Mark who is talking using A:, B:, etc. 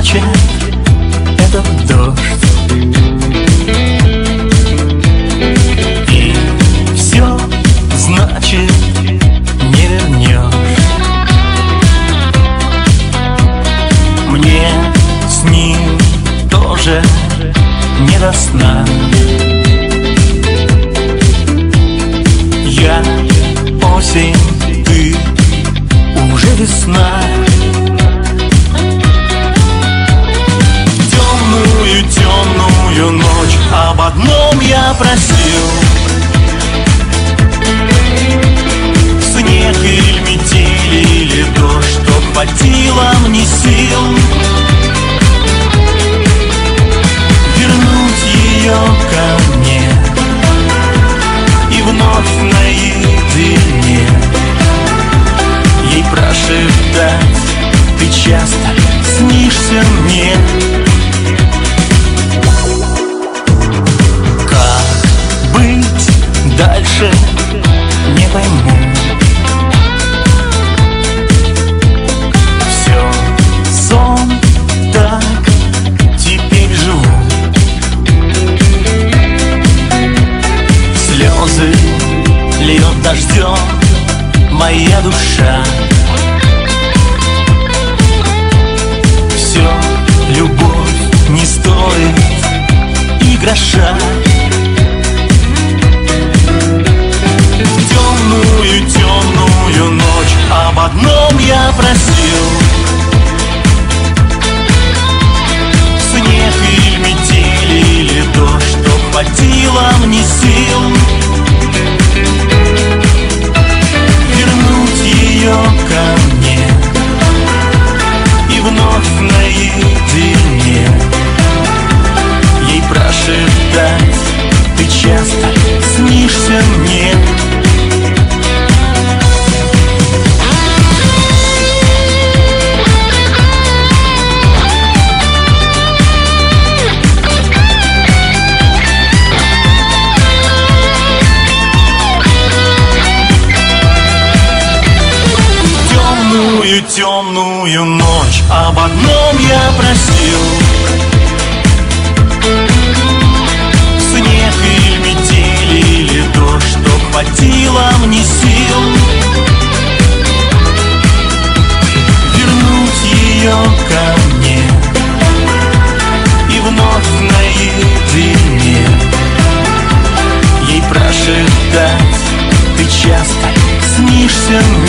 A: значит этот дождь, и все значит не вернешь. Мне с ним тоже не до сна. Я осень, ты уже весна. Темную, темную ночь об одном я просил: снег или метель, или дождь, чтоб хватило мне сил вернуть ее ко мне и вновь наедине ей прошептать: ты часто снишься мне. Как быть дальше, не пойму. Все сон, так теперь живу. Слезы льет дождем моя душа. Все, любовь не стоит и гроша. Темную, темную ночь об одном я просил: снег или метель, или дождь, чтоб хватило мне сил вернуть ее ко мне и вновь наедине ей прошептать: ты часто снишься мне. Темную, темную ночь об одном я просил: снег или метель, или дождь, чтоб хватило мне сил вернуть ее ко мне и вновь наедине ей прошептать: ты часто снишься мне.